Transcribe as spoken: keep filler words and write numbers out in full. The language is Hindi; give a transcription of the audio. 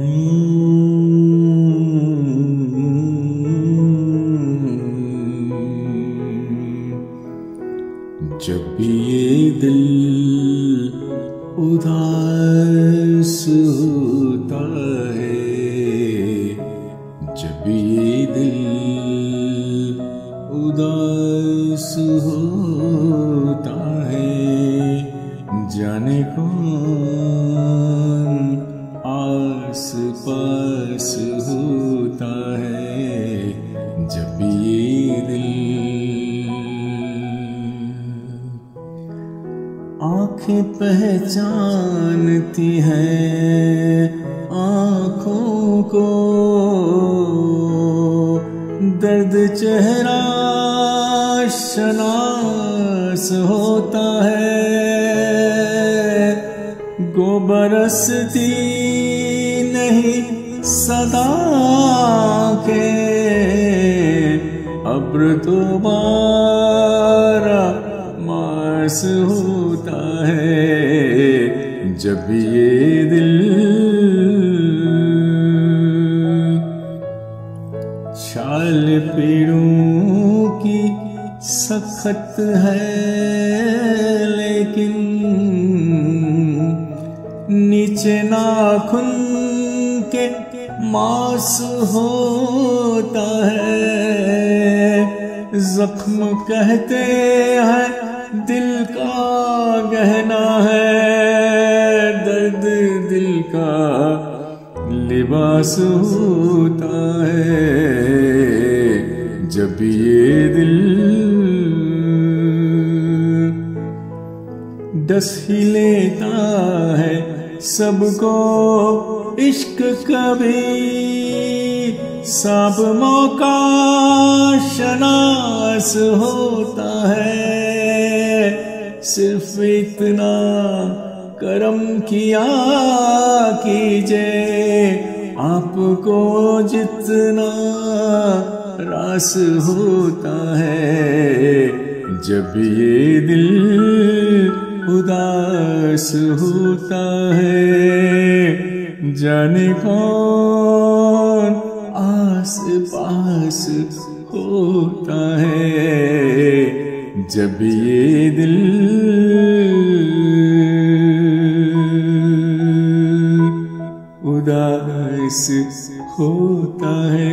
जब ये दिल उदास होता है, जब ये दिल उदास होता है, जाने कौन आस पास होता है, जब ये दिल। आँखें पहचानती हैं आँखों को, दर्द चेहरा शनास होता है। गो बरसती नहीं सदा के, अब्र तो बारा मास होता है, जब ये दिल। छाल पेड़ों की सख्त है लेकिन नीचे नाखून के मांस होता है। जख्म कहते हैं दिल का गहना है, दर्द दिल का लिबास होता है, जब ये दिल। डस ही लेता है सबको इश्क कभी, सब मौका शनास होता है। सिर्फ इतना करम किया कीजिए, आपको जितना रास होता है, जब ये दिल उदास होता है, जाने कौन आस पास होता है, जब ये दिल उदास होता है।